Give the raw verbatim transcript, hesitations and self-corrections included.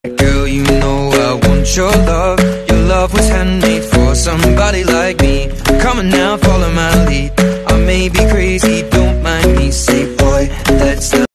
Girl, you know I want your love. Your love was handmade for somebody like me. Come on now, follow my lead. I may be crazy, don't mind me. Say, boy, let's